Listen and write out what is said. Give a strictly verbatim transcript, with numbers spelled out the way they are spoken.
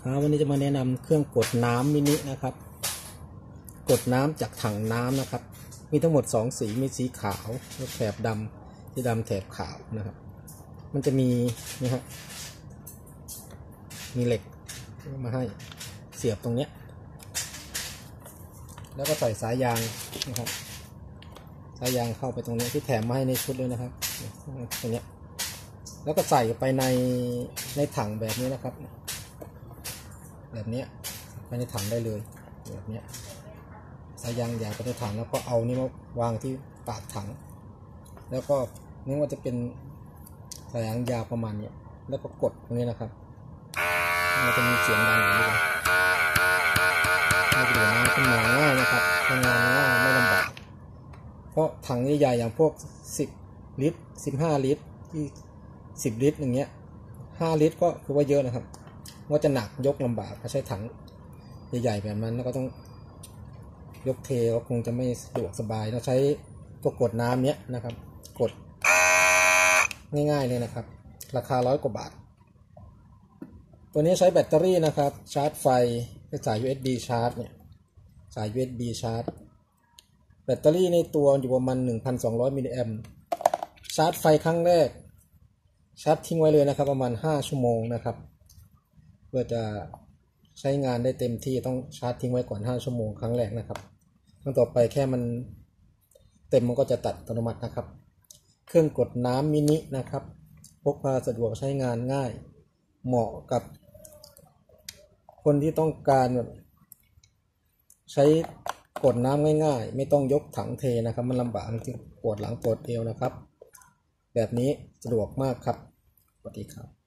วันนี้จะมาแนะนำเครื่องกดน้ำมินินะครับกดน้ำจากถังน้ำนะครับมีทั้งหมดสองสีมีสีขาวและแถบดำที่ดำแถบขาวนะครับมันจะมีนี่ฮะมีเหล็กมาให้เสียบตรงเนี้ยแล้วก็ใส่สายยางนะครับสายยางเข้าไปตรงนี้ที่แถมมาให้ในชุดเลยนะครับตรงเนี้ยแล้วก็ใส่ไปในในถังแบบนี้นะครับแบบนี้ไปในถังได้เลยแบบนี้สายยางยาวไปในถังแล้วก็เอานี่มาวางที่ปากถังแล้วก็นี่ว่าจะเป็นสายยางยาวประมาณนี้แล้วก็กดตรงนี้นะครับมันจะมีเสียงดังอย่างนี้เลยมันจะดูน้ำขึ้นมาง่ายนะครับทำงานง่ายไม่ลำบากเพราะถังใหญ่ๆอย่างพวกสิบลิตรสิบห้าลิตรที่สิบลิตรอย่างเงี้ยห้าลิตรก็คือว่าเยอะนะครับว่าจะหนักยกลำบากถ้าใช้ถังใหญ่ๆแบบนั้นแล้วก็ต้องยกเทก็คงจะไม่สะดวกสบายต้องใช้ตัวกดน้ำเนี้ยนะครับกดง่ายๆเลยนะครับราคาร้อยกว่าบาทตัวนี้ใช้แบตเตอรี่นะครับชาร์จไฟสาย ยู เอส บี ชาร์จเนี่ยสาย ยู เอส บี ชาร์จแบตเตอรี่ในตัวอยู่ประมาณ หนึ่งพันสองร้อย มิลลิแอมป์ชาร์จไฟครั้งแรกชาร์จทิ้งไว้เลยนะครับประมาณห้าชั่วโมงนะครับเพื่อจะใช้งานได้เต็มที่ต้องชาร์จทิ้งไว้ก่อนห้าชั่วโมงครั้งแรกนะครับครั้งต่อไปแค่มันเต็มมันก็จะตัดอัตโนมัตินะครับเครื่องกดน้ำมินินะครับพกพาสะดวกใช้งานง่ายเหมาะกับคนที่ต้องการแบบใช้กดน้ำง่ายๆไม่ต้องยกถังเทนะครับมันลำบากจริงปวดหลังปวดเอวนะครับแบบนี้สะดวกมากครับสวัสดีครับ